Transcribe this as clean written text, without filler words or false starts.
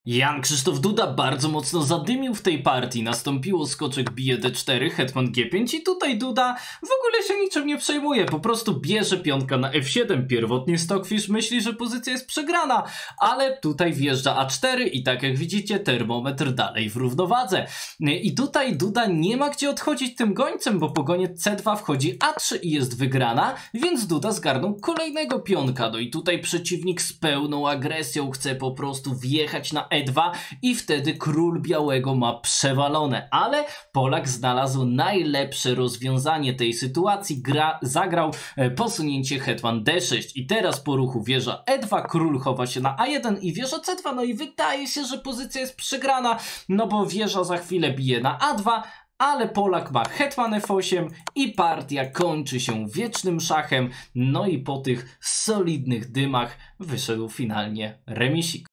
Jan Krzysztof Duda bardzo mocno zadymił w tej partii. Nastąpiło skoczek bije d4, hetman g5 i tutaj Duda w ogóle się niczym nie przejmuje. Po prostu bierze pionka na f7. Pierwotnie Stockfish myśli, że pozycja jest przegrana, ale tutaj wjeżdża a4 i tak jak widzicie termometr dalej w równowadze. I tutaj Duda nie ma gdzie odchodzić tym gońcem, bo po gonie c2 wchodzi a3 i jest wygrana, więc Duda zgarnął kolejnego pionka. No i tutaj przeciwnik z pełną agresją chce po prostu wjechać na e2 i wtedy król białego ma przewalone, ale Polak znalazł najlepsze rozwiązanie tej sytuacji, zagrał posunięcie hetman d6 i teraz po ruchu wieża e2, król chowa się na a1 i wieża c2, no i wydaje się, że pozycja jest przegrana, no bo wieża za chwilę bije na a2, ale Polak ma hetman f8 i partia kończy się wiecznym szachem, no i po tych solidnych dymach wyszedł finalnie remisik.